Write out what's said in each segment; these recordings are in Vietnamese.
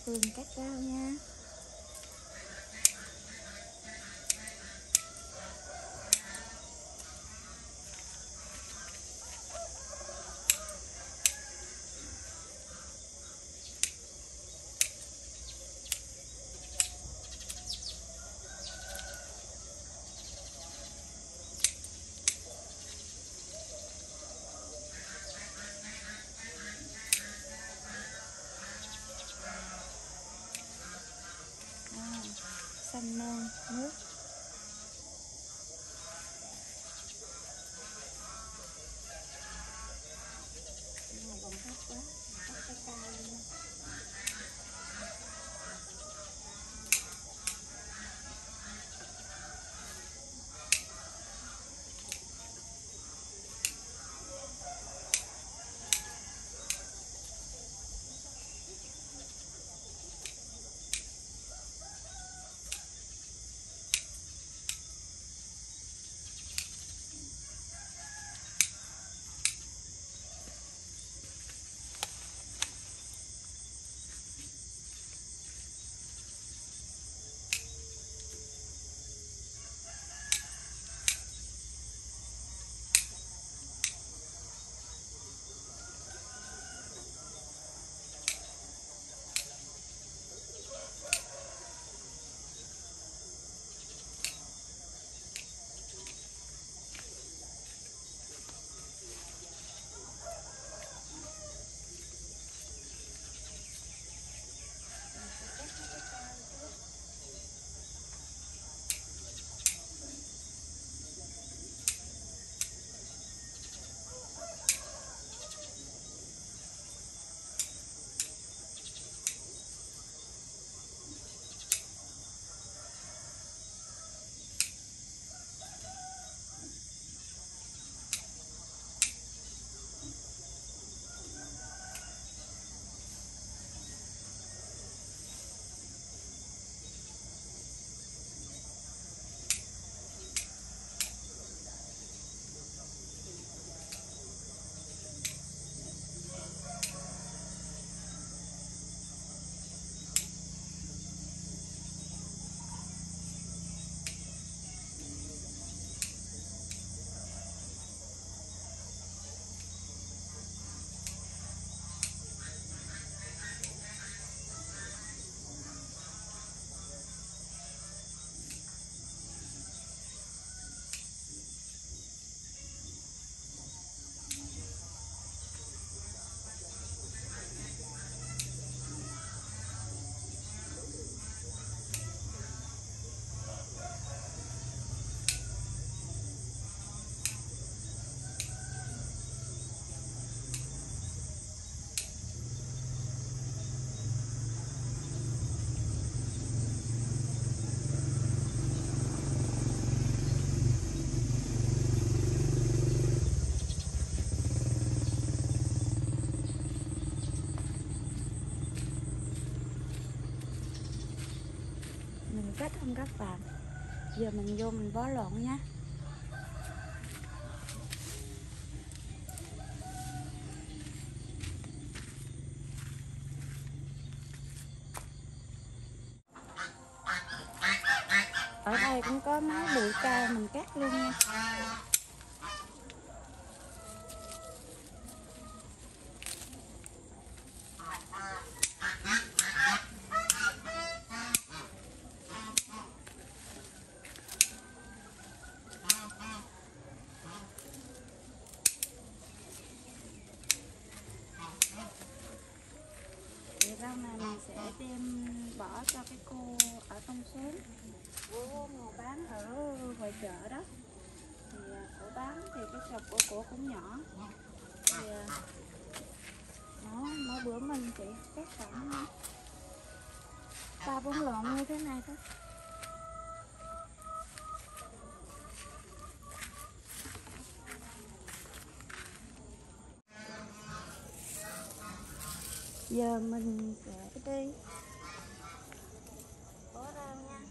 Phương cắt rau nha. Xanh non nước. Bông thấp quá, cắt cái cao luôn. Mình kết không các bạn. Giờ mình vô mình bó lộn nhé. Ở đây cũng có mấy bụi cao mình cắt luôn nha. Thì rau này mình sẽ đem bỏ cho cái cô ở trong xóm, cô ngồi bán ở ngoài chợ đó. Thì cổ bán thì cái sọp của cổ cũng nhỏ. Thì mỗi bữa mình chỉ cắt khoảng 3-4 lọn như thế này thôi. Giờ mình sẽ đi bó rau nha.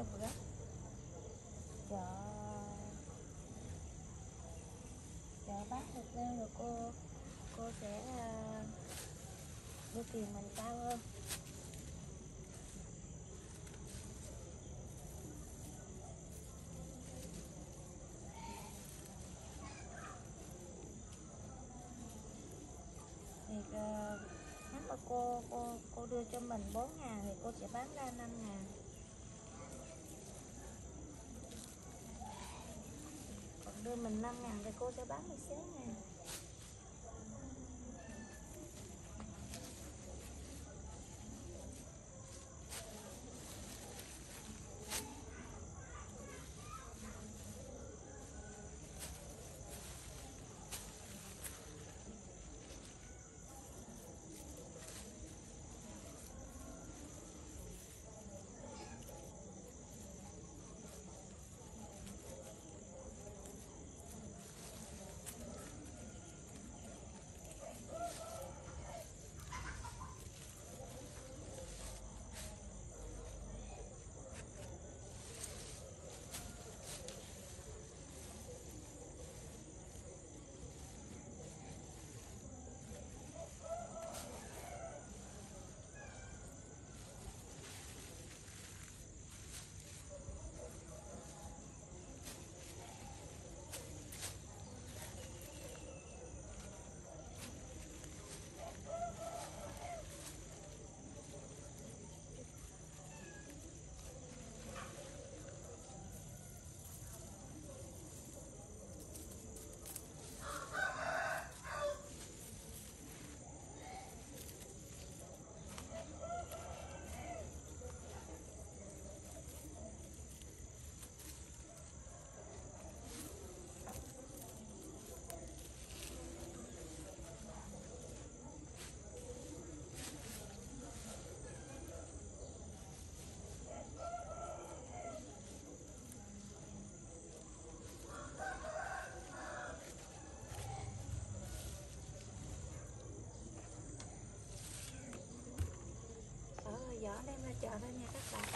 leo bữa chợ chợ bán thịt leo rồi cô sẽ đưa tiền mình cao hơn. Thì nếu mà cô đưa cho mình 4.000 thì cô sẽ bán ra 5.000. Còn đưa mình 5.000 thì cô sẽ bán 16.000. Giỏ đem ra chợ thôi nha các bạn.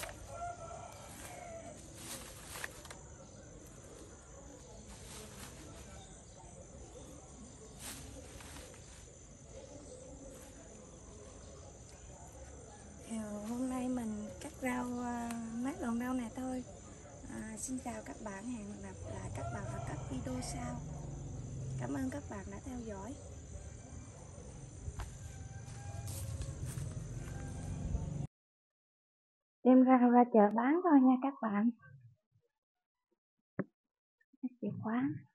Hôm nay mình cắt rau mấy đoạn rau này thôi. Xin chào các bạn, hẹn gặp lại các bạn ở các video sau. Cảm ơn các bạn đã theo dõi. Đem rau ra chợ bán thôi nha các bạn. Chìa khóa.